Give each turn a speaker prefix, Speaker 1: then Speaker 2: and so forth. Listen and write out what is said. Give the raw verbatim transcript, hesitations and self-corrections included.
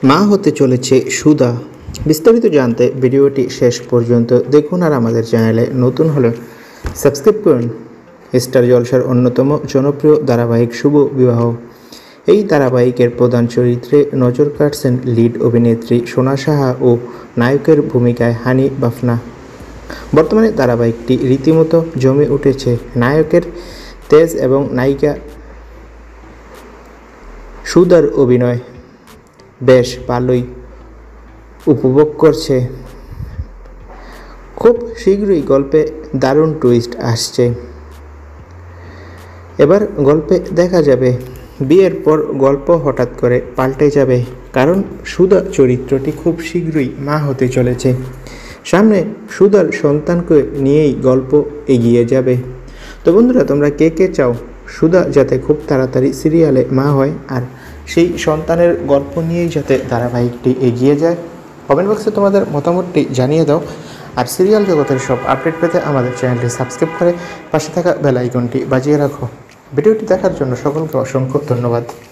Speaker 1: মা হতে চলেছে সুধা। বিস্তারিত জানতে ভিডিওটি শেষ পর্যন্ত দেখুন, আর আমাদের চ্যানেলে নতুন হলে সাবস্ক্রাইব করুন। স্টার জলসার অন্যতম জনপ্রিয় ধারাবাহিক শুভ বিবাহ, এই ধারাবাহিকের প্রধান চরিত্রে নজর কাটছেন লিড অভিনেত্রী সোনা সাহা ও নায়কের ভূমিকায় হানি বাফনা। বর্তমানে ধারাবাহিকটি রীতিমতো জমে উঠেছে। নায়কের তেজ এবং নায়িকা সুধার অভিনয় বেশ ভালোই উপভোগ করছে। খুব শীঘ্রই গল্পে দারুণ টুইস্ট আসছে। এবার গল্পে দেখা যাবে বিয়ের পর গল্প হঠাৎ করে পাল্টে যাবে, কারণ সুধা চরিত্রটি খুব শীঘ্রই মা হতে চলেছে। সামনে সুধার সন্তানকে নিয়েই গল্প এগিয়ে যাবে। তো বন্ধুরা, তোমরা কে কে চাও সুধা যাতে খুব তাড়াতাড়ি সিরিয়ালে মা হয়, আর সেই সন্তানের গল্প নিয়েই যাতে ধারাবাহিকটি এগিয়ে যায়? কমেন্ট বক্সে তোমাদের মতামতটি জানিয়ে দাও। আর সিরিয়াল জগতের সব আপডেট পেতে আমাদের চ্যানেলটি সাবস্ক্রাইব করে পাশে থাকা বেল আইকনটি বাজিয়ে রাখো। ভিডিওটি দেখার জন্য সকলকে অসংখ্য ধন্যবাদ।